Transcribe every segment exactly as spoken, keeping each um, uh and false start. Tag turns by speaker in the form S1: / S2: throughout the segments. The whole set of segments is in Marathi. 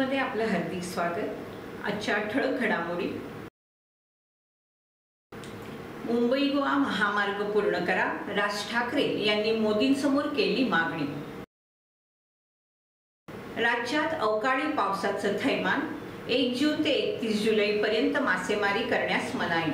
S1: न्यूजमध्ये आपलं हार्दिक स्वागत। आजच्या ठळक घडामोडी। मुंबई गोवा महामार्ग पूर्ण करा, राज ठाकरे यांनी मोदींसमोर केली मागणी। राज्यात अवकाळी पावसाचं थैमान, एक जून ते एकतीस जुलै पर्यंत मासेमारी करण्यास मनाई।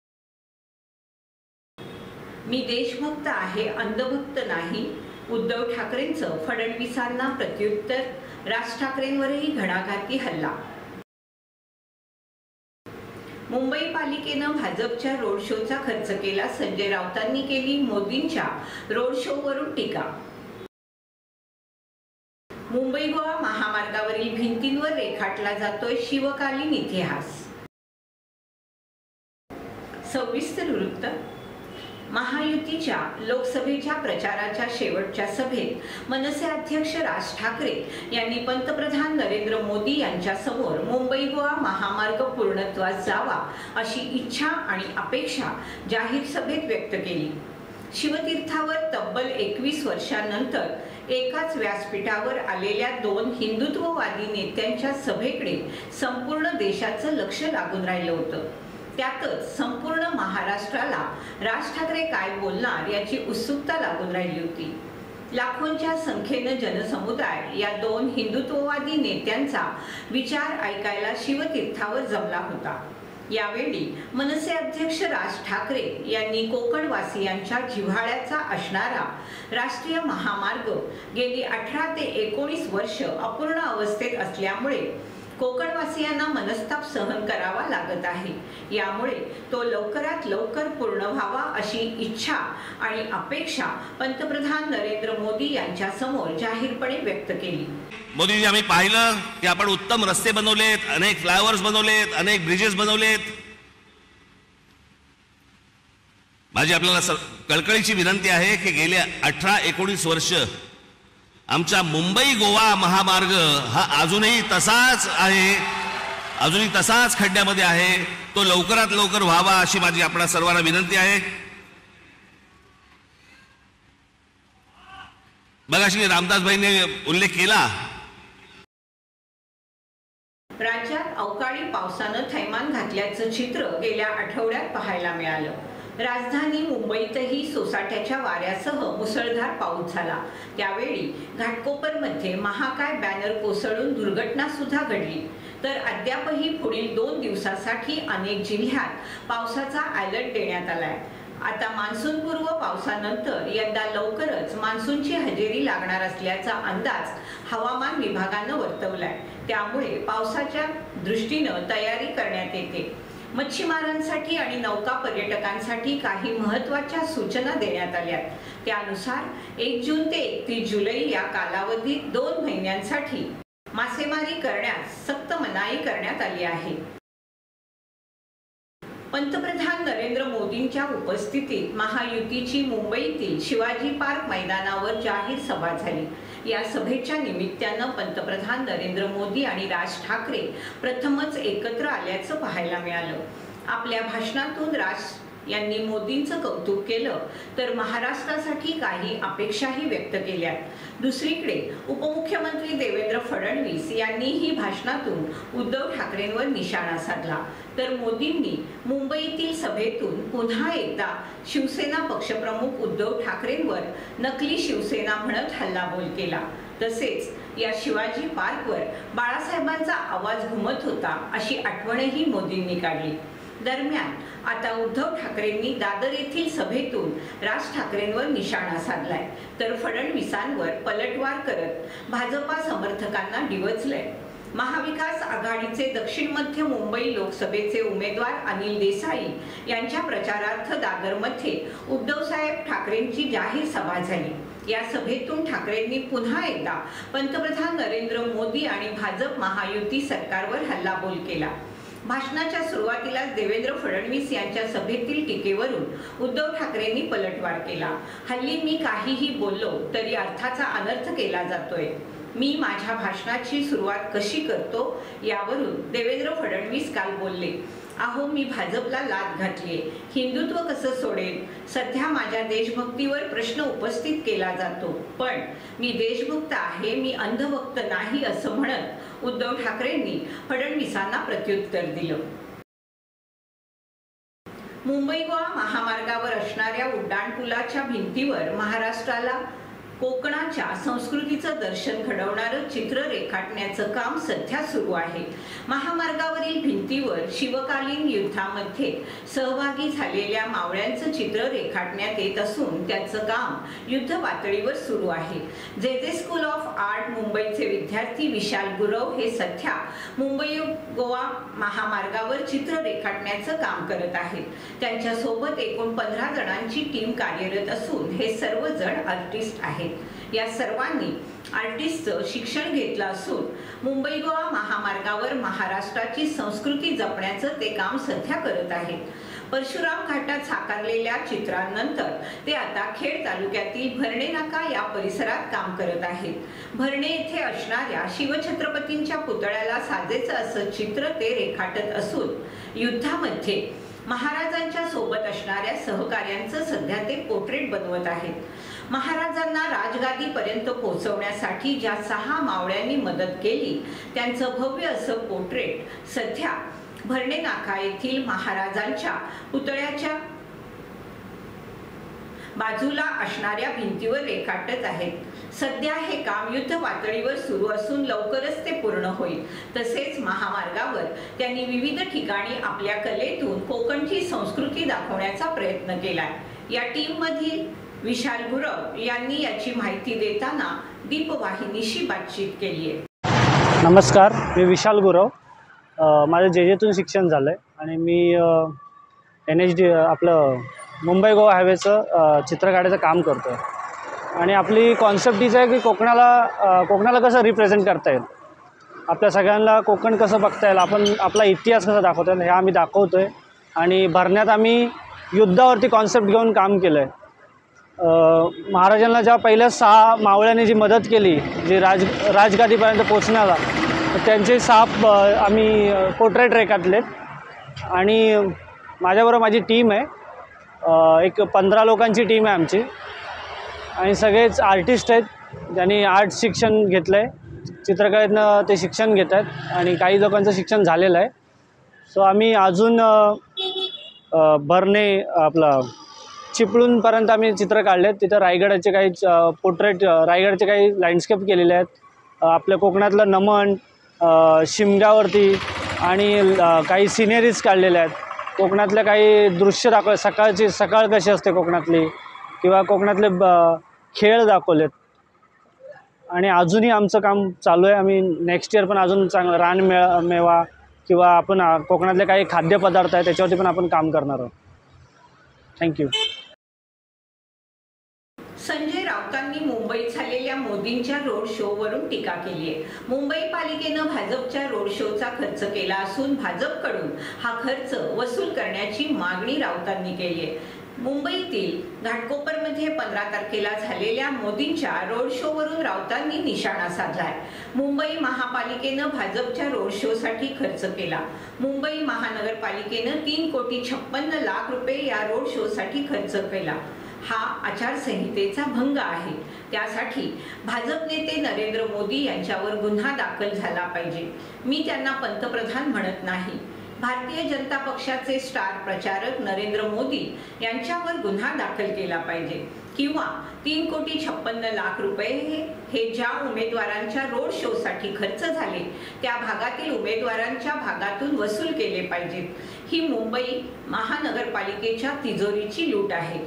S1: मी देशभक्त आहे, अंधभक्त नाही, उद्धव ठाकरेंचं फडणवीसांना प्रत्युत्तर। राज ठाकरेंवरही घणाघाती हल्ला। मुंबई पालिकेनं भाजपच्या रोड शोचा खर्च केला, संजय राऊतांनी केली मोदींच्या रोड शोवरून टीका। मुंबई गोवा महामार्गावरील भिंतींवर रेखाटला जातोय शिवकालीन इतिहास। सविस्तर वृत्त। महायुतीच्या लोकसभेच्या प्रचाराच्या शेवटच्या सभेत मनसे अध्यक्ष राज ठाकरे यांनी पंतप्रधान नरेंद्र मोदी यांच्या समोर मुंबई गोवा महामार्ग पूर्णत्वास जावा अशी इच्छा आणि अपेक्षा जाहीर सभेत व्यक्त केली। शिवतीर्थावर तब्बल एकवीस वर्षांनंतर एकाच व्यासपीठावर आलेल्या दोन हिंदुत्ववादी नेत्यांच्या सभेकडे संपूर्ण देशाचं लक्ष लागून राहिलं होतं। त्यातच संपूर्ण महाराष्ट्राला राज ठाकरे काय बोलणार याची उत्सुकता लागून राहिली होती। लाखोंच्या संख्येने जनसमुदाय या दोन हिंदुत्ववादी नेत्यांचा विचार ऐकायला शिवतीर्थावर जमला होता। यावेळी मनसे अध्यक्ष राज ठाकरे यांनी कोकणवासियांच्या जिव्हाळ्याचा असणारा राष्ट्रीय महामार्ग गेली अठरा ते एकोणीस वर्ष अपूर्ण अवस्थेत असल्यामुळे कोकणवासियांना मनस्ताप सहन करावा लागत आहे, यामुळे तो लवकरात लवकर पूर्ण व्हावा अशी इच्छा आणि अपेक्षा पंतप्रधान नरेंद्र मोदी यांच्या समोर जाहीरपणे व्यक्त केली।
S2: मोदीजी, आम्ही पाहिलं की आपण उत्तम रस्ते बनवलेत, अनेक फ्लायओव्हर्स बनवलेत, अनेक ब्रिजेस बनवलेत। माझी आपल्याला कळकळीची विनंती आहे की गेले अठरा एकोणीस वर्ष आमचा मुंबई गोवा महामार्ग हा अजूनही तसाच आहे, अजूनही तसाच खड्ड्यामध्ये आहे। तो लवकरात लवकर व्हावा अशी माझी आपल्या सर्वांना विनंती आहे। बघा, श्री रामदासभाईंनी उल्लेख केला,
S1: राज्यात अवकाळी पावसानं थैमान घातल्याचं चित्र गेल्या आठवड्यात पाहायला मिळालं। राजधानी मुंबईतही सोसाट्याच्या वाऱ्यासह मुसळधार पाऊस झाला। त्यावेळी घाटकोपरमध्ये महाकाय बॅनर कोसळून दुर्घटना सुद्धा घडली। तर अद्यापही पुढील दोन दिवसांसाठी अनेक जिल्ह्यात पावसाचा अलर्ट देण्यात आलाय। आता मान्सूनपूर्व पावसानंतर यंदा लवकरच मान्सूनची हजेरी लागणार असल्याचा अंदाज हवामान विभागानं वर्तवलाय। त्यामुळे पावसाच्या दृष्टीनं तयारी करण्यात येते। मच्छीमारांसाठी आणि नौका पर्यटकांसाठी काही महत्त्वाच्या सूचना देण्यात आल्या। त्यानुसार एक जून ते एकतीस जुलै या कालावधीत दोन महिन्यांसाठी मासेमारी करण्यास सक्त मनाई करण्यात आली आहे। पंतप्रधान नरेंद्र मोदींच्या उपस्थितीत महायुतीची मुंबईतील शिवाजी पार्क मैदानावर जाहीर सभा झाली। या सभेच्या निमित्तानं पंतप्रधान नरेंद्र मोदी आणि राज ठाकरे प्रथमच एकत्र आल्याचं पाहायला मिळालं। आपल्या भाषणातून राज यांनी मोदींचं कौतुक केलं, तर महाराष्ट्रासाठी काही अपेक्षाही व्यक्त केल्या। दुसरीकडे उपमुख्यमंत्री देवेंद्र फडणवीस यांनीही भाषणातून उद्धव ठाकरेंवर निशाणा साधला। तर मोदींनी मुंबईतील सभेतून पुन्हा एकदा शिवसेना पक्षप्रमुख उद्धव ठाकरेंवर नकली शिवसेना म्हणत हल्लाबोल केला। तसेच या शिवाजी पार्कवर बाळासाहेबांचा आवाज घुमत होता अशी आठवणही मोदींनी काढली। दरम्यान आता उद्धव ठाकरेंनी दादर येथील सभेतून राज ठाकरेंवर निशाणा साधलाय, तर फडणवीसांवर पलटवार करत भाजपा समर्थकांना डिवचलंय। महाविकास आघाडीचे दक्षिण मध्य मुंबई लोकसभेचे उमेदवार अनिल देसाई यांच्या प्रचारार्थ दादरमध्ये उद्धवसाहेब ठाकरेंची जाहीर सभा झाली। या सभेतून ठाकरेंनी पुन्हा एकदा पंतप्रधान नरेंद्र मोदी आणि भाजप महायुती सरकारवर हल्लाबोल केला। भाषणाच्या सुरुवातीलाच देवेंद्र फडणवीस यांच्या सभेतील टीकेवरून उद्धव ठाकरेंनी पलटवार केला। हल्ली मी काहीही बोललो तरी अर्थाचा अनर्थ केला जातोय। मी माझ्या भाषणाची सुरुवात कशी करतो यावरून देवेंद्र फडणवीस काल बोलले। अहो मी भाजपला लाथ घातलीये, हिंदुत्व कसं सोडेल, सध्या माझ्या देशभक्तीवर प्रश्न उपस्थित केला जातो, पण मी देशभक्त आहे, मी अंधभक्त नाही असं म्हणत उद्धव ठाकरेंनी फडणवीसांना प्रत्युत्तर दिलं। मुंबई गोवा महामार्गावर असणाऱ्या उड्डाणपुलाच्या भिंतीवर महाराष्ट्राला कोकणाच्या संस्कृतीचं दर्शन घडवणारं चित्र रेखाटण्याचं काम सध्या सुरू आहे। महामार्गावरील भिंतीवर शिवकालीन युद्धामध्ये सहभागी झालेल्या मावळ्यांचं चित्र रेखाटण्यात येत असून त्याचं काम युद्ध पातळीवर सुरू आहे। जे जे स्कूल ऑफ आर्ट मुंबईचे विद्यार्थी विशाल गुरव हे सध्या मुंबई गोवा महामार्गावर चित्र रेखाटण्याचं काम करत आहेत। त्यांच्या सोबत एकूण पंधरा जणांची टीम कार्यरत असून हे सर्वजण आर्टिस्ट आहेत। या सर्वांनी आर्टिस्टचं शिक्षण घेतलं असून मुंबई गोवा महामार्गावर महाराष्ट्राची संस्कृती जपण्याचं ते काम सध्या करत आहेत। परशुराम घाटात साकारलेल्या चित्रांनंतर ते आता खेड तालुक्यातील भरणे नाका या परिसरात काम करत आहेत। भरणे येथे असणाऱ्या शिवछत्रपतींच्या पुतळ्याला साजेचं असं चित्र ते रेखाटत असून युद्धामध्ये महाराजांच्या सोबत असणाऱ्या सहकार्यांचं सध्या ते पोर्ट्रेट बनवत आहेत। महाराजांना राजगादीपर्यंत पोहोचवण्यासाठी ज्या सहा मावळ्यांनी मदत केली त्यांचं भव्य असं पोर्ट्रेट सध्या भरणे नाका येथील महाराजांच्या पुतळ्याच्या बाजूला असणाऱ्या भिंतीवर रेखाटत आहेत। सध्या हे काम युद्ध पातळीवर सुरू असून लवकरच ते पूर्ण होईल। तसेच महामार्गावर त्यांनी विविध ठिकाणी आपल्या कलेतून कोकणची संस्कृती दाखवण्याचा प्रयत्न केलाय। या टीम मधील विशाल गुरव यांनी याची माहिती देताना दीपवाहिनीशी बातचीत केली आहे।
S3: नमस्कार, मी विशाल गुरव। माझं जे जेतून शिक्षण झालं आहे आणि मी एन एच डी आपलं मुंबई गोवा हायवेचं चित्र काढायचं काम करतो आहे। आणि आपली कॉन्सेप्ट हीच आहे की कोकणाला कोकणाला कसं रिप्रेझेंट करता येईल, आपल्या सगळ्यांना कोकण कसं बघता येईल, आपण आपला इतिहास कसा दाखवता येईल हे आम्ही दाखवतो आहे। आणि भरण्यात आम्ही युद्धावरती कॉन्सेप्ट घेऊन काम केलं आहे। महाराजांना ज्या पहिल्या सहा मावळ्यांनी जी मदत केली, जी राज राजगादीपर्यंत पोचण्याला, त्यांचे सहा आम्ही पोर्ट्रेट रेखाटलेत। आणि माझ्याबरोबर माझी टीम आहे, एक पंधरा लोकांची टीम आहे आमची आणि सगळेच आर्टिस्ट आहेत ज्यांनी आर्ट शिक्षण घेतलं आहे। चित्रकलेतनं ते शिक्षण घेत आहेत आणि काही लोकांचं शिक्षण झालेलं आहे। सो आम्ही अजून भरणे आपला चिपळूणपर्यंत आम्ही चित्र काढले आहेत। तिथं रायगडाचे काही पोर्ट्रेट, रायगडचे काही लँडस्केप केलेले आहेत। आपल्या कोकणातलं नमन, शिमग्यावरती आणि काही सिनेरीज काढलेल्या आहेत। कोकणातल्या काही दृश्य दाखवले, सकाळची सकाळ कशी असते कोकणातली, किंवा कोकणातले खेळ दाखवलेत। आणि अजूनही आमचं काम चालू आहे। आम्ही नेक्स्ट इयर पण अजून चांगलं रान मे मेवा किंवा आपण कोकणातले काही खाद्यपदार्थ आहेत त्याच्यावरती पण आपण काम करणार आहोत। थँक्यू।
S1: संजय राऊतांनी मुंबईत झालेल्या मोदींच्या रोड शोवरून टीका केली आहे। मुंबई पालिकेनं भाजपच्या रोड शोचा खर्च केला असून भाजपकडून हा खर्च वसूल करण्याची मागणी राऊतांनी केली आहे। मुंबईतील घाटकोपरमध्ये पंधरा तारखेला झालेल्या मोदींच्या रोड शोवरून राऊतांनी निशाणा साधलाय। मुंबई महापालिकेनं भाजपच्या रोड शोसाठी खर्च केला। मुंबई महानगरपालिकेनं तीन कोटी छप्पन्न लाख रुपये या रोड शोसाठी खर्च केला। हा आचारसंहितेचा भंग आहे। त्यासाठी भाजप नेते नरेंद्र मोदी यांच्यावर गुन्हा दाखल झाला पाहिजे। मी त्यांना पंतप्रधान म्हणत नाही। भारतीय जनता पक्षाचे स्टार प्रचारक नरेंद्र मोदी यांच्यावर गुन्हा दाखल केला पाहिजे किंवा तीन कोटी छप्पन्न लाख रुपये हे ज्या उमेदवारांच्या रोड शो साठी खर्च झाले त्या भागातील उमेदवारांच्या भागातून वसूल केले पाहिजेत। ही मुंबई महानगरपालिकेच्या तिजोरीची लूट आहे।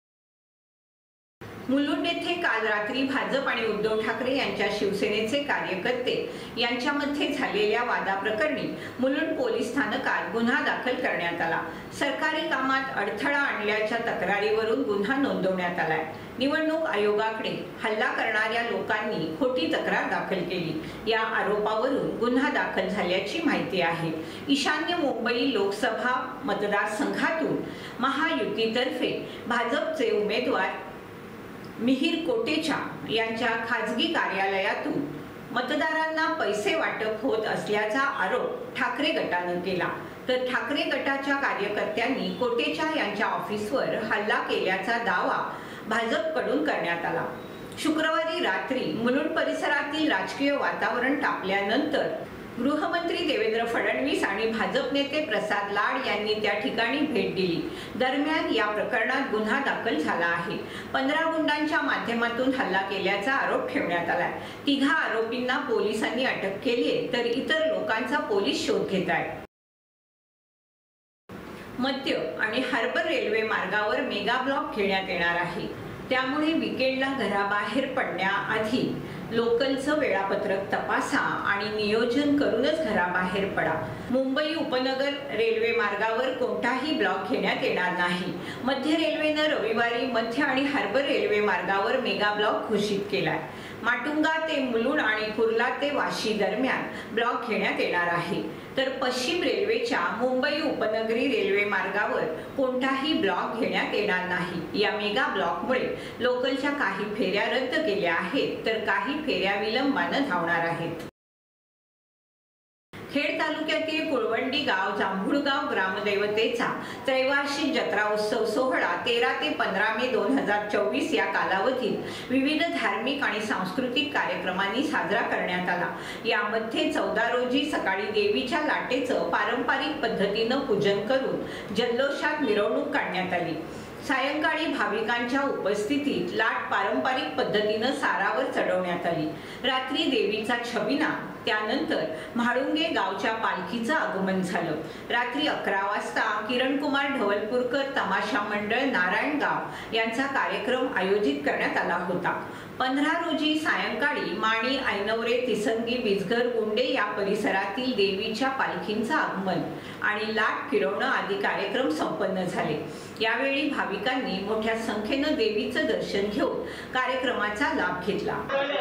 S1: मुलुंड येथे काल रात्री भाजप आणि उद्धव ठाकरे यांच्या शिवसेनेचे कार्यकर्ते यांच्यामध्ये झालेल्या वादाप्रकरणी मुलुंड पोलीस स्थानकात गुन्हा दाखल करण्यात आला। सरकारी कामात अडथळा आणल्याच्या तक्रारीवरून गुन्हा नोंदवण्यात आलाय। निवडणूक आयोगाकडे हल्ला करणाऱ्या लोकांनी खोटी तक्रार दाखल केली या आरोपावरून गुन्हा दाखल झाल्याची माहिती आहे। ईशान्य मुंबई लोकसभा मतदारसंघातून महायुतीतर्फे भाजपचे उमेदवार मिहिर कोटेचा यांच्या खाजगी कार्यालयातून मतदारांना पैसे वाटप होत असल्याचा आरोप ठाकरे गटानं केला, तर ठाकरे गटाच्या कार्यकर्त्यांनी कोटेचा यांच्या ऑफिसवर हल्ला केल्याचा दावा भाजपकडून करण्यात आला। शुक्रवारी रात्री मुलुंड परिसरातील राजकीय वातावरण तापल्यानंतर गृहमंत्री देवेंद्र फडणवीस आणि भाजप नेते प्रसाद लाड यांनी त्या ठिकाणी भेट दिली। दरम्यान या प्रकरणात गुन्हा दाखल झाला आहे। पंधरा गुंडांच्या माध्यमातून हल्ला केल्याचा आरोप ठेवण्यात आलाय। तिघा आरोपींना पोलिसांनी अटक केली आहे, तर इतर लोकांचा पोलीस शोध घेत आहेत। मध्य आणि हार्बर रेल्वे मार्गावर मेगा ब्लॉक घेण्यात येणार आहे, त्यामुळे विकेंडला घराबाहेर पडण्याआधी लोकलचं वेळापत्रक तपासा आणि नियोजन करूनच घराबाहेर पडा। मुंबई उपनगर रेल्वे मार्गावर कोणताही ब्लॉक घेण्यात येणार नाही। मध्य रेल्वेनं रविवारी मध्य आणि हार्बर रेल्वे मार्गावर मेगा ब्लॉक घोषित केलाय। माटुंगा ते मुलुंड आणि कुर्ला ते वाशी दरम्यान ब्लॉक घेण्यात येणार आहे, तर पश्चिम रेल्वेच्या मुंबई उपनगरी रेल्वे मार्गावर कोणताही ब्लॉक घेण्यात येणार नाही। या मेगा ब्लॉकमुळे लोकलच्या काही फेऱ्या रद्द केल्या आहेत, तर काही फेऱ्या विलंबानं धावणार आहेत। खेड तालुक्यातील कुळवंडी गाव जांभूळगाव ग्रामदैवतेचा त्रैवार्षिक जत्रा उत्सव सोहळा तेरा ते पंधरा मे दोन हजार चोवीस या कालावधीत विविध धार्मिक आणि सांस्कृतिक कार्यक्रमांनी साजरा करण्यात आला। यामध्ये चौदा रोजी सकाळी देवीच्या लाटेचं पारंपरिक पद्धतीनं पूजन करून जल्लोषात मिरवणूक काढण्यात आली। सायंकाळी भाविकांच्या उपस्थितीत लाट पारंपरिक पद्धतीनं सारावर चढवण्यात आली। रात्री देवीचा छबिना, त्यानंतर म्हाळुंगे गावच्या पालखीचं आगमन झालं। रात्री अकरा वाजता किरणकुमार ढवलपूरकर तमाशा मंडळ नारायणगाव यांचा कार्यक्रम आयोजित करण्यात आला होता। पंधरा रोजी सायंकाळी माणी, ऐनवरे, तिसंगी, बिजघर, गुंडे या परिसरातील देवीच्या पालखींचं आगमन आणि लाट फिरवणं आदी कार्यक्रम संपन्न झाले। यावेळी भाविकांनी मोठ्या संख्येनं देवीचं दर्शन घेऊन कार्यक्रमाचा लाभ घेतला।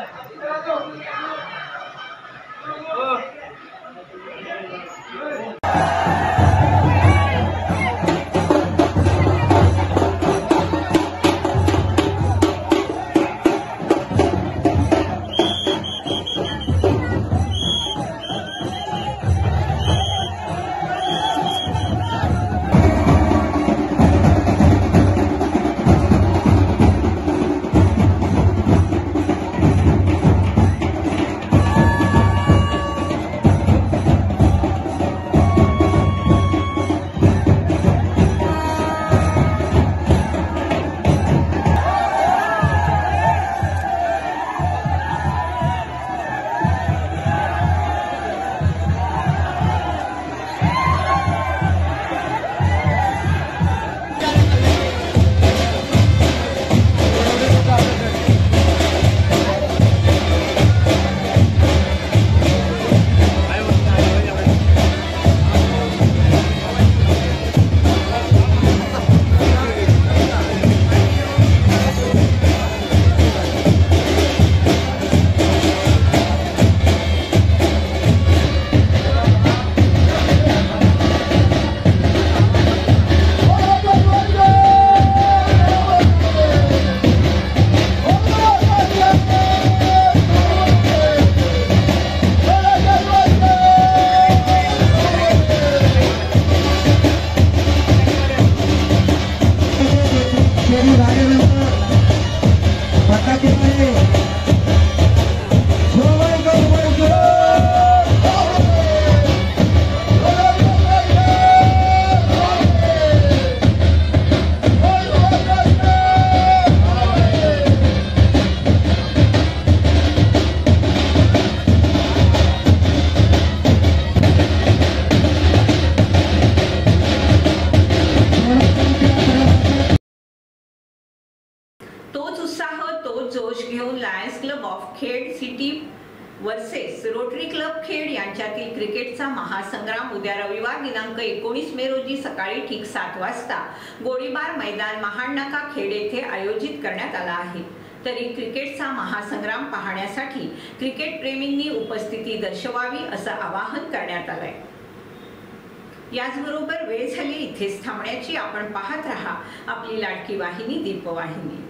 S1: जोश घेऊन lions club of Khed city versus rotary club Khed यांच्यातील क्रिकेटचा महासंग्राम उद्या रविवार दिनांक एकोणीस मे रोजी सकाळी ठीक सात वाजता गोळीबार मैदान महाडनाका खेड येथे आयोजित करण्यात आला आहे। तरी क्रिकेटचा महासंग्राम पाहण्यासाठी क्रिकेट प्रेमींनी उपस्थिती दर्शवावी असं आवाहन करण्यात आलंय। याचबरोबर वेळ झाली इथेच थांबण्याची। आपण पाहत रहा आपली लाडकी वाहिनी दीपवाहिनी।